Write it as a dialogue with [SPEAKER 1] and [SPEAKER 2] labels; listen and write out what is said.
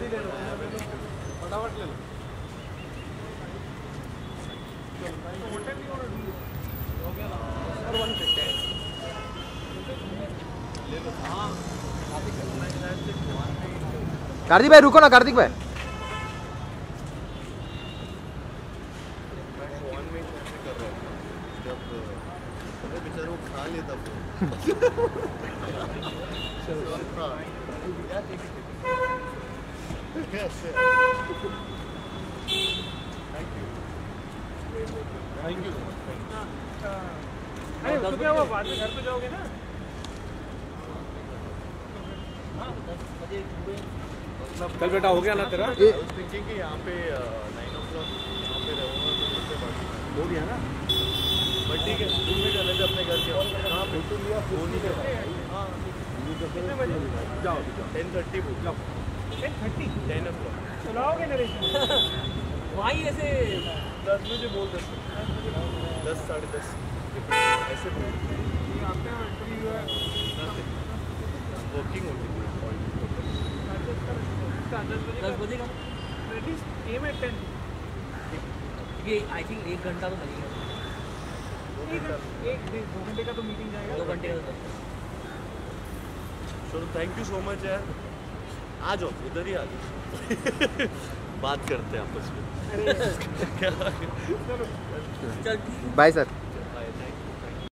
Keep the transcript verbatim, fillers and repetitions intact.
[SPEAKER 1] फटाफट ले लो।
[SPEAKER 2] कार्तिक भाई रुको ना, कार्तिक भाई
[SPEAKER 1] बेचारा वो खा लेता थैंक यू।
[SPEAKER 3] अरे तो क्या हुआ, बाद में घर पे जाओगे ना?
[SPEAKER 1] कल बेटा हो गया ना तेरा?
[SPEAKER 4] थिंकिंग कि यहाँ पे नाइन ओ क्लॉक यहाँ पे रहूँगा
[SPEAKER 1] हो गया ना?
[SPEAKER 4] बट ठीक है, तुम भी चले थे अपने घर के। हाँ फोटो लिया, फोन नहीं कर। हाँ
[SPEAKER 3] कितने बजे?
[SPEAKER 4] जाओ ten thirty book.
[SPEAKER 3] Ten thirty
[SPEAKER 4] ten o'clock
[SPEAKER 3] चलाओगे नरेशन?
[SPEAKER 5] वहीं ऐसे
[SPEAKER 4] दस बजे बोल दस दस साढ़े दस ऐसे बोल। वर्किंग होगी
[SPEAKER 5] दस बजे का
[SPEAKER 3] गेम है टेन।
[SPEAKER 5] ये आई थिंक एक घंटा तो लगेगा।
[SPEAKER 3] एक एक दो घंटे का तो मीटिंग जाएगा।
[SPEAKER 5] दो घंटे का तो
[SPEAKER 4] चलो थैंक यू सो मच यार। आ जाओ उधर ही आ जाओ। बात करते हैं आपस में।
[SPEAKER 5] चल
[SPEAKER 2] bye sir.
[SPEAKER 4] Bye, thank you.